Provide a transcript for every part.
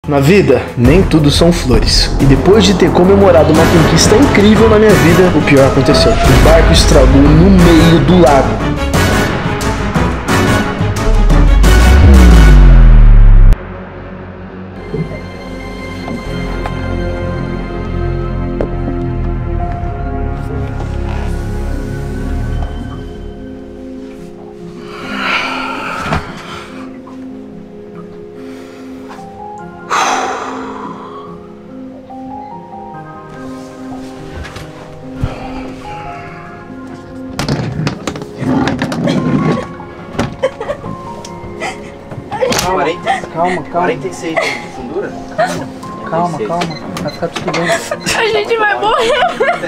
Na vida, nem tudo são flores. E depois de ter comemorado uma conquista incrível na minha vida, o pior aconteceu. O barco estragou no meio do lago. Calma. 46 de fundura? Calma. Vai ficar tudo bem. A gente vai morrer.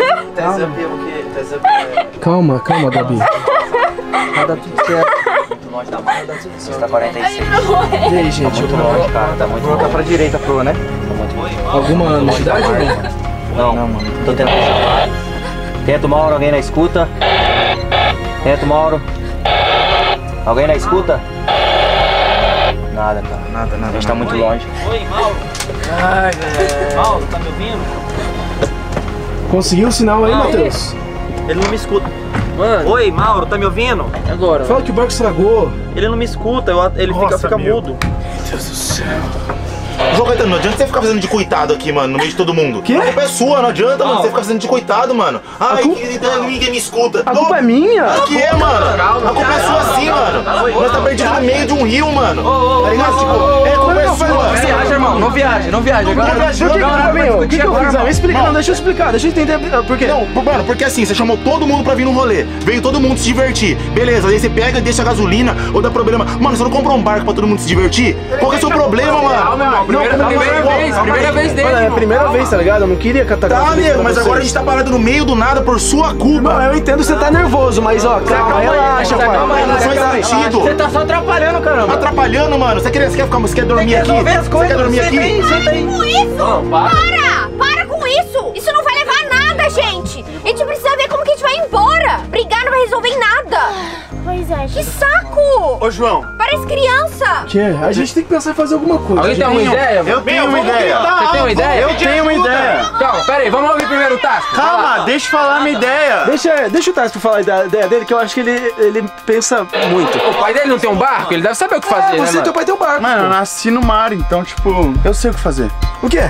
Calma, Gabi. Vai dar tudo certo. Muito longe da mão, vai dar tudo certo. Tá 46. A gente vai morrer. E aí, gente? Tá muito longe, cara. Tá muito longe. Tá pra direita, pro, né? Tá muito longe. Alguma novidade? Não, mano. Tô tentando chamar. Tento, Mauro. Alguém na escuta? Tento, Mauro. Alguém na escuta? Nada, cara. Nada. A gente tá muito longe. Oi, Mauro. Ai, velho. Mauro, tá me ouvindo? Conseguiu o sinal aí, Matheus? Ele não me escuta. Mano. Oi, Mauro, tá me ouvindo? Agora. Fala que o barco estragou. Ele não me escuta, ele fica mudo. Meu Deus do céu. João Caetano, não adianta você ficar fazendo de coitado aqui, mano, no meio de todo mundo. Que? A culpa é sua, não adianta, mano, você ficar fazendo de coitado, mano. Ai, ninguém me escuta. A culpa é minha? Claro que é, mano. A culpa é sua sim, mano. Nós tá perdido no meio de um rio, mano. Tá ligado? Tipo, a culpa é sua. Não viaja, irmão. Não viaja. O que eu fiz? Me explica, não, deixa eu explicar. Deixa eu entender por quê. Não, mano, porque assim, você chamou todo mundo pra vir no rolê. Veio todo mundo se divertir. Beleza, aí você pega e deixa a gasolina ou dá problema. Mano, você não comprou um barco pra todo mundo se divertir? Qual que é o seu problema, mano? Primeira vez dele. É a primeira vez, tá ligado? Eu não queria catar. Tá, amigo, mas agora a gente tá parado no meio do nada por sua culpa. Não, eu entendo que você tá nervoso, mas ó, calma, relaxa, pai. Não faz sentido. Você tá só atrapalhando, caramba. Atrapalhando, mano. Você quer dormir aqui? Você quer dormir aqui? Para com isso! Para com isso! Isso não vai levar a nada, gente! A gente precisa ver como que a gente vai embora! Brigar não vai resolver em nada! Pois é, que saco! Ô, João. Parece criança! Que? A gente tem que pensar em fazer alguma coisa. Alguém tem uma ideia? Eu tenho uma ideia. Você tem uma ideia? Eu tenho uma ideia. Calma, pera aí, vamos ouvir primeiro o Tasco. Calma, deixa eu falar minha ideia. Deixa o Tasco falar a ideia dele, que eu acho que ele pensa muito. O pai dele não tem um barco? Ele deve saber o que fazer, né, Você e teu pai tem um barco. Mano, eu nasci no mar, então, tipo, eu sei o que fazer. O quê?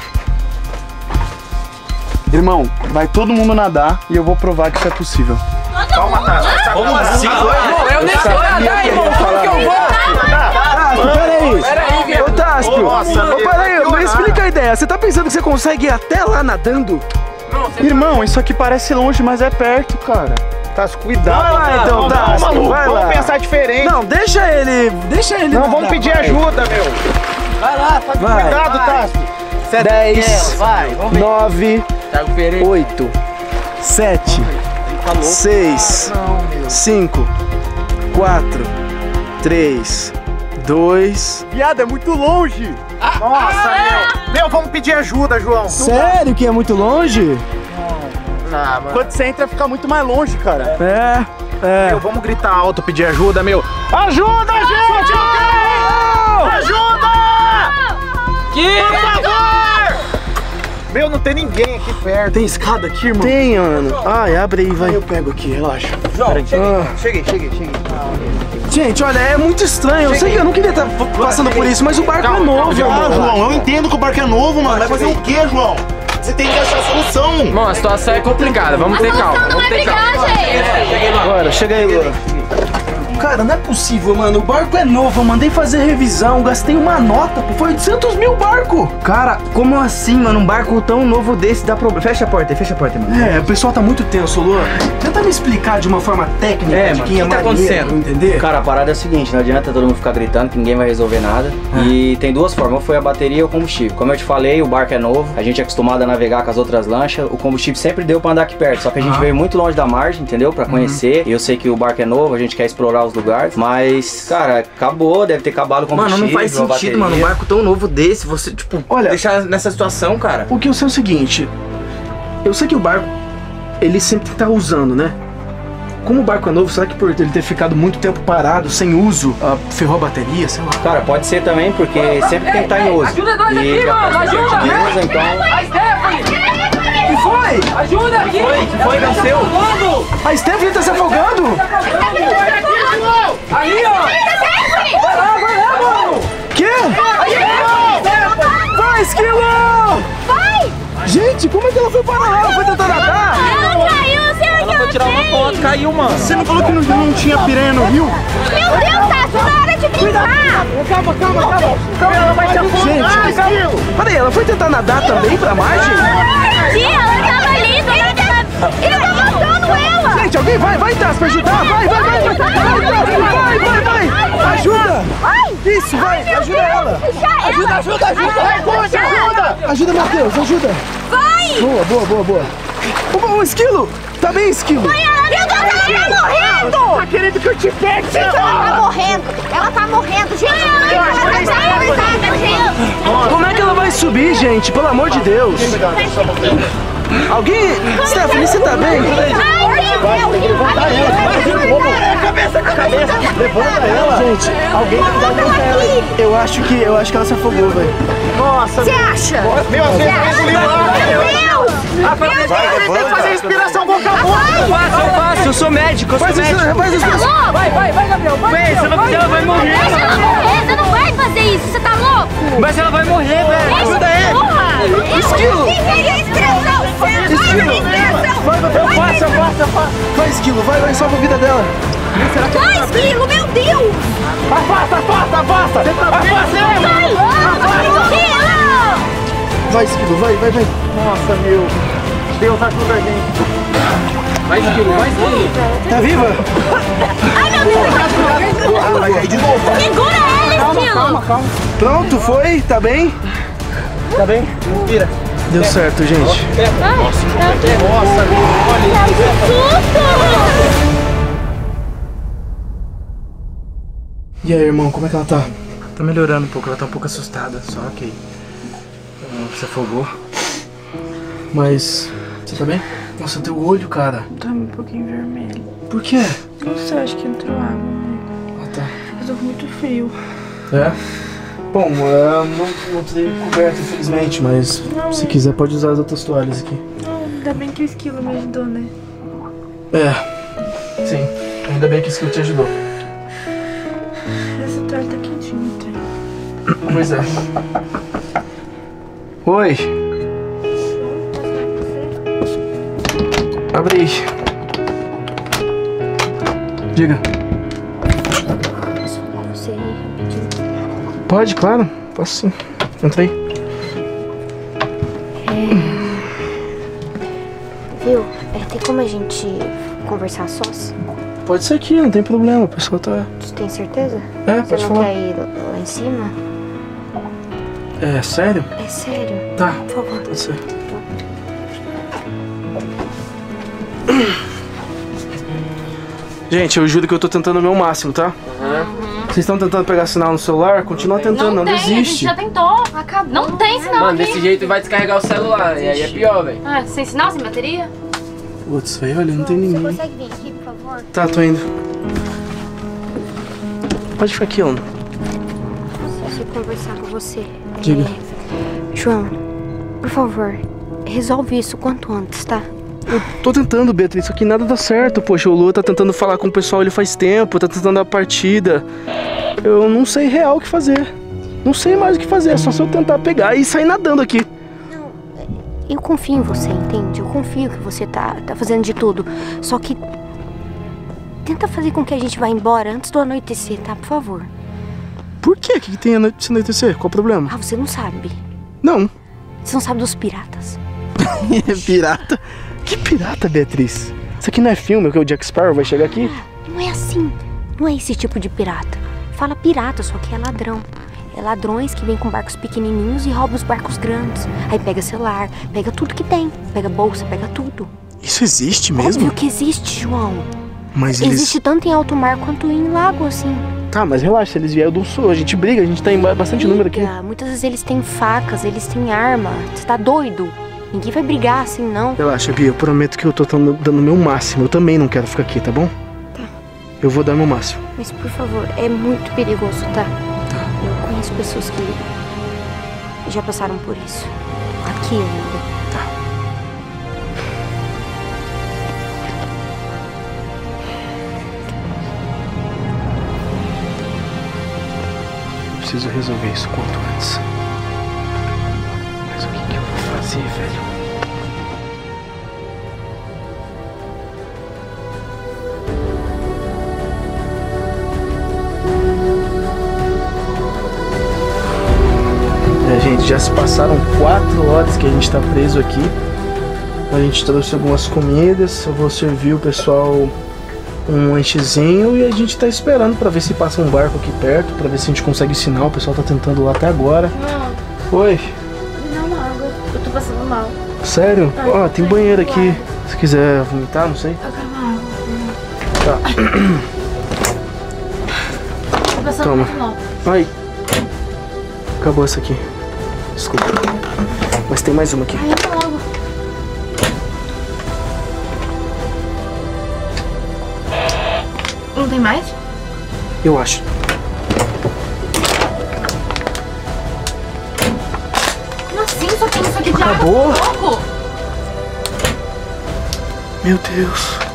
Irmão, vai todo mundo nadar e eu vou provar que isso é possível. Calma, Tassi. Como assim? Eu nem sei nadar, irmão. Como que eu vou? Peraí. Ô, Tasco. Peraí, me explica a ideia. Você tá pensando que você consegue ir até lá nadando? Irmão, isso aqui parece longe, mas é perto, cara. Tassi, cuidado. Vai lá então, Tasco. Vai lá. Vamos pensar diferente. Não, deixa ele. Não, nadar, vamos pedir vai. ajuda, meu. Vai lá, faz Cuidado, Tassi. 10, vai, vamos ver. 9, Thiago Pereira. 8, 7, 6, 5, 4, 3, 2... Viado, é muito longe. Nossa, meu. Meu, vamos pedir ajuda, João. Sério que é muito longe? Quando você entra, fica muito mais longe, cara. É. Meu, vamos gritar alto, pedir ajuda, meu. Ajuda, gente! Ajuda! Por favor! Meu, não tem ninguém aqui perto. Tem escada aqui, irmão? Tem, mano. Ai, abre aí, vai. Eu pego aqui, relaxa. João, Cheguei. Gente, olha, é muito estranho. Eu sei que eu não queria estar passando por isso, mas o barco é novo, Ah, irmão. João, eu entendo que o barco é novo, mano. Vai fazer o quê, João? Você tem que achar a solução. Irmão, a situação é complicada. Vamos ter calma. Não Vamos vai ter calma. brigar, gente! Agora, chega aí, Luan. Cara, não é possível, mano. O barco é novo, eu mandei fazer revisão, gastei uma nota, pô. Foi 800 mil barco. Cara, como assim, mano? Um barco tão novo desse dá problema. Fecha a porta, mano. É, o pessoal tá muito tenso, Luan. Tenta me explicar de uma forma técnica de mano, quem é o que tá marinheiro, acontecendo? entender? Cara, a parada é a seguinte, não adianta todo mundo ficar gritando que ninguém vai resolver nada. E tem duas formas, ou foi a bateria ou o combustível. Como eu te falei, o barco é novo, a gente é acostumado a navegar com as outras lanchas, o combustível sempre deu pra andar aqui perto, só que a gente veio muito longe da margem, entendeu? Pra conhecer, e eu sei que o barco é novo, a gente quer explorar os lugares, mas, cara, acabou, deve ter acabado o combustível. Mano, não faz sentido, mano, um barco tão novo desse, você, tipo, Olha, deixar nessa situação, cara. O que eu sei é o seguinte, eu sei que o barco, ele sempre tá usando, né? como o barco é novo, será que por ele ter ficado muito tempo parado, sem uso, ferrou a bateria, sei lá? Cara, pode ser também, porque sempre tem que estar em uso. Ajuda nós E aqui, já mano! faz tempo Ajuda! de uso, então... A Stephanie! Que foi? Ajuda aqui! Que foi, nasceu? A Stephanie tá se afogando? Ali, ó! Vai lá, mano! Quê? Vai, Esquilo! Vai! Gente, como é que ela foi parar lá? Ela foi tentar nadar? Ela caiu, não sei onde Ela foi tirar uma foto, caiu, mano. Você não falou que não tinha piranha no rio? Meu Deus, Tasso, na hora de brincar! Calma. Ela vai se afogar. Gente, peraí, ela foi tentar nadar também pra margem? Tia, ela tava ali, ele tá matando ela! Gente, alguém vai, Tasso, pra ajudar? Vai! Ajuda! Isso, vai, ajuda ela! Ajuda! Ajuda, Matheus, ajuda! Vai! Boa! O Esquilo! Tá bem, Esquilo? Meu Deus, ela tá morrendo! Tá querendo que eu te pegue? Gente, ela tá morrendo, gente! Ela tá acorrentada, gente! Como é que ela vai subir, gente? Pelo amor de Deus! Alguém... Stephanie, você tá bem? Cabeça! Levanta ela! Gente, alguém tem que dar uma ela. Eu acho que ela se afogou, velho. Você acha? Meu Deus, Meu Deus! Vai fazer respiração boca a boca. Eu faço, eu sou médico, Faz isso. Tá louco? Vai, Gabriel, vai! Se ela fizer, ela vai morrer! Deixa ela morrer, você não vai fazer isso, você tá louco? Mas ela vai morrer, velho! Ajuda ele! Esquilo! Inspiração! Eu faço! Vai, Esquilo, vai, salva a vida dela. Vai, Esquilo, meu Deus! Afasta! Vai! Vai, Esquilo, vai. Nossa, meu. Deus ajuda a gente. Vai, Esquilo! Tá viva? Ai, meu Deus! Vai cair de novo. Segura ela, Esquilo! Calma. Pronto, foi? Tá bem? Tá bem? Respira. Deu certo, gente. Nossa, meu. Que susto! E aí, irmão, como é que ela tá? Tá melhorando um pouco, ela tá um pouco assustada, só que se afogou. Mas... você tá bem? Nossa, teu olho, cara. Tá um pouquinho vermelho. Por quê? Não sei, acho que entrou água, né? Ah, tá. Eu tô com muito frio. É? Bom, não tenho coberto, infelizmente, mas se quiser pode usar as outras toalhas aqui. Não, ainda bem que o Esquilo me ajudou, né? É, sim. Ainda bem que isso que te ajudou. Essa toalha tá quentinha, não tem? Pois é. Oi. Abre aí. Diga. Posso falar com você aí rapidinho? Pode, claro. Posso sim. Entra aí. Viu? Tem como a gente conversar sós? Pode ser aqui, não tem problema. O pessoal tá... Você tem certeza? É, Você pode não falar. quer ir lá em cima? É, sério? É sério? Tá. Por favor. Pode ser. Gente, eu juro que eu tô tentando o meu máximo, tá? Vocês estão tentando pegar sinal no celular? Continua tentando, não tem, a gente desiste. já tentou. Acabou. Não tem sinal Mano, aqui. desse jeito vai descarregar o celular, e aí é pior, velho. Ah, sem sinal, sem bateria? Putz, velho, olha, não tem Você ninguém. consegue vir aqui, por favor? Tá, tô indo. Pode ficar aqui, Ana. Preciso conversar com você. Diga. João, por favor, resolve isso quanto antes, tá? Eu tô tentando, Beatriz, só que nada dá certo. Poxa, o Lua tá tentando falar com o pessoal ele faz tempo, tá tentando a partida. Eu não sei real o que fazer. Não sei mais o que fazer, é só se eu tentar pegar e sair nadando aqui. Não, eu confio em você, entende? Eu confio que você tá fazendo de tudo. Só que tenta fazer com que a gente vá embora antes do anoitecer, tá? Por favor. Por quê? O que tem a se anoitecer? Qual o problema? Ah, você não sabe. Não. Você não sabe dos piratas. Pirata? Que pirata, Beatriz? Isso aqui não é filme, que o Jack Sparrow vai chegar aqui? Não é assim. Não é esse tipo de pirata. Fala pirata, só que é ladrão. É ladrões que vêm com barcos pequenininhos e roubam os barcos grandes. Aí pega celular, pega tudo que tem. Pega bolsa, pega tudo. Isso existe mesmo? Óbvio que existe, João. Mas eles... Existe tanto em alto mar quanto em lago, assim. Tá, mas relaxa, se eles vierem do sul, a gente briga, a gente tá em bastante número aqui. Muitas vezes eles têm facas, eles têm arma. Você tá doido? Ninguém vai brigar assim, não. Relaxa, Bia, eu prometo que eu tô dando o meu máximo. Eu também não quero ficar aqui, tá bom? Tá. Eu vou dar meu máximo. Mas, por favor, é muito perigoso, tá? Eu conheço pessoas que já passaram por isso. Aqui ainda. Eu preciso resolver isso quanto antes. Mas o que eu vou fazer, velho? Gente, já se passaram 4 horas que a gente tá preso aqui. A gente trouxe algumas comidas. Eu vou servir o pessoal um lanchezinho e a gente tá esperando pra ver se passa um barco aqui perto, pra ver se a gente consegue sinal. O pessoal tá tentando lá até agora. Não. Oi. Me dá uma água. Eu tô passando mal. Sério? Ó, tem banheiro aqui. Se quiser vomitar, não sei. Eu quero uma água. Tá. Tô passando Toma. muito mal. Ai. Acabou essa aqui. Desculpa. Mas tem mais uma aqui. Ai, eu logo. Não tem mais? Eu acho. Como assim? Só tem isso aqui de Acabou? água? Pouco? Meu Deus.